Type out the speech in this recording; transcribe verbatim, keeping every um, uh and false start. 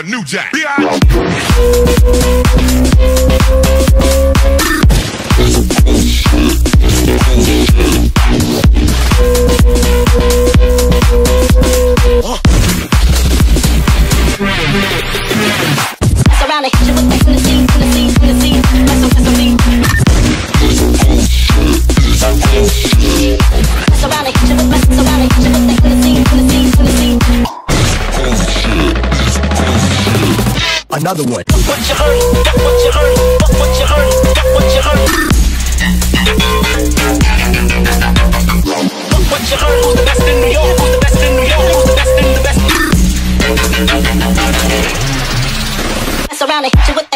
a new jack. Around and hit you with that in the scene, in the scene, in the scene. Mess up, mess up, me. Mess around and hit you with, mess around and hit you with that in the scene, in the scene, in the scene. Another one. What you heard, got what you heard, what you heard, got what you heard. What you heard, who's the best in New York, who's the best in New York, who's the best in the best. Mess around and hit you with